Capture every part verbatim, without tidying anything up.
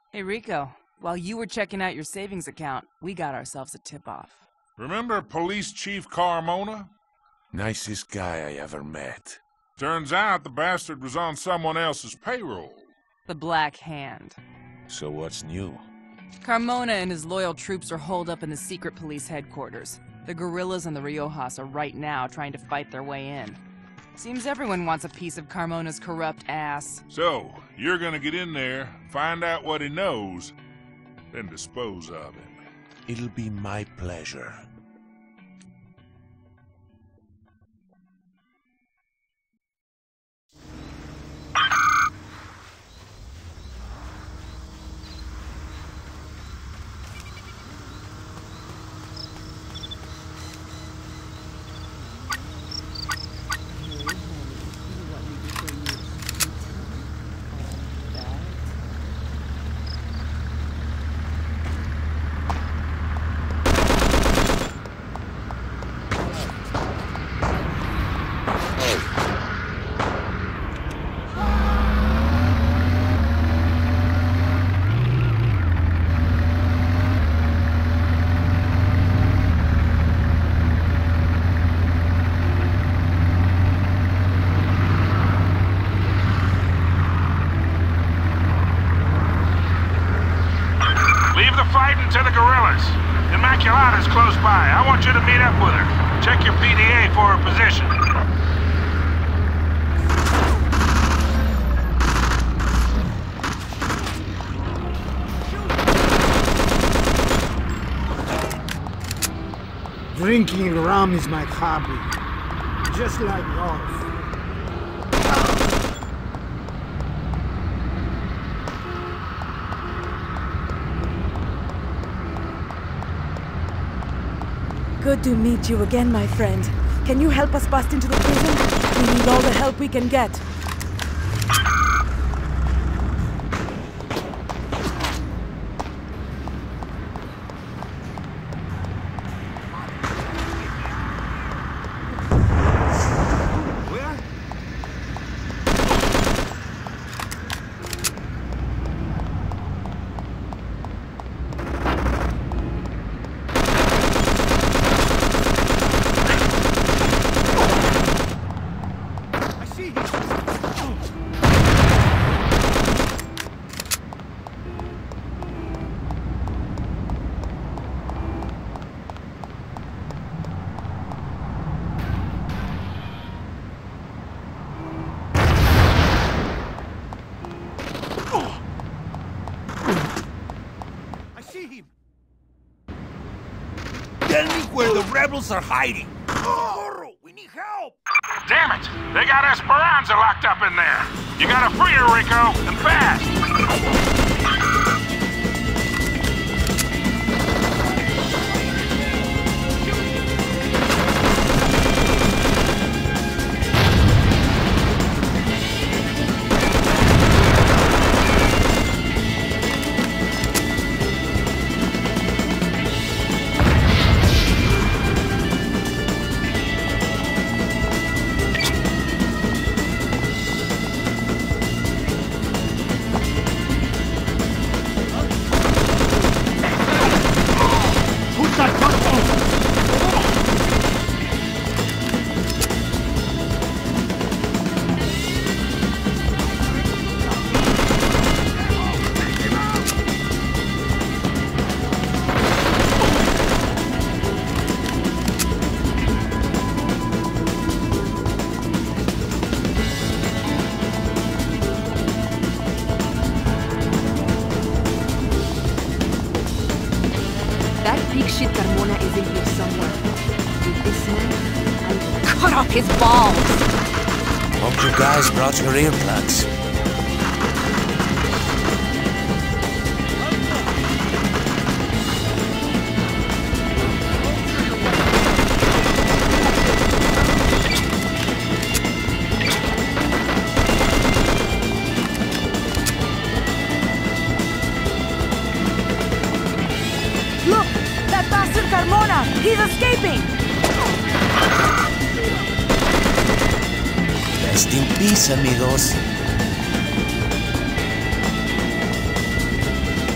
Hey, Rico. While you were checking out your savings account, we got ourselves a tip-off. Remember Police Chief Carmona? Nicest guy I ever met. Turns out the bastard was on someone else's payroll. The Black Hand. So what's new? Carmona and his loyal troops are holed up in the secret police headquarters. The guerrillas and the Riojas are right now trying to fight their way in. Seems everyone wants a piece of Carmona's corrupt ass. So, you're gonna get in there, find out what he knows, then dispose of him. It'll be my pleasure. To the guerrillas. Immaculata's close by. I want you to meet up with her. Check your P D A for her position. Drinking rum is my hobby, just like golf. Good to meet you again, my friend. Can you help us bust into the prison? We need all the help we can get. Tell me where the rebels are hiding. Oh, we need help. Damn it! They got Esperanza locked up in there. You gotta free her, Rico, and fast. That big shit Carmona is in here somewhere. With this man, I will cut off his balls! Hope you guys brought your earplugs. Look! That bastard Carmona! He's escaping! Rest in peace, amigos.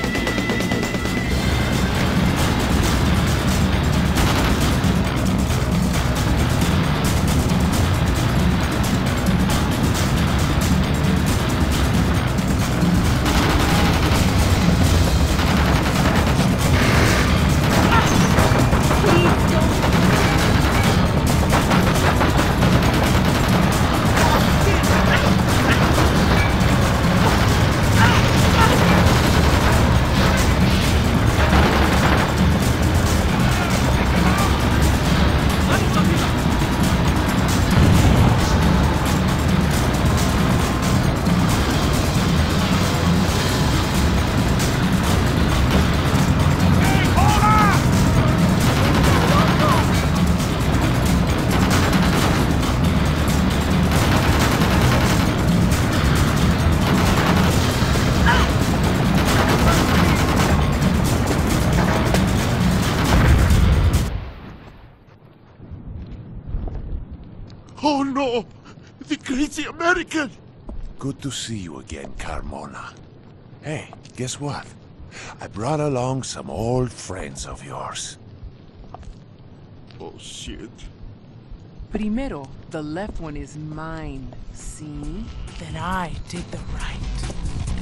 No! The crazy American! Good to see you again, Carmona. Hey, guess what? I brought along some old friends of yours. Oh, shit. Primero, the left one is mine, see? Then I did the right.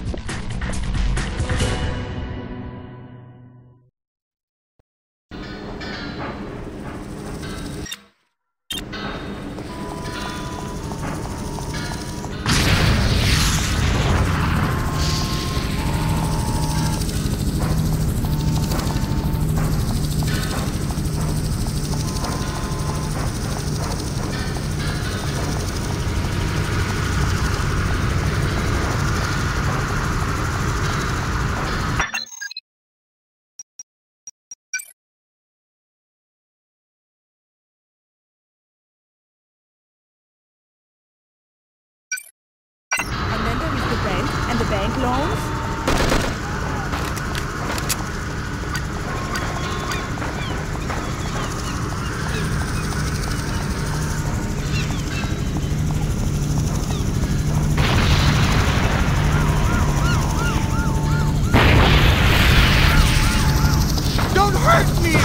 And the bank loans? Don't hurt me!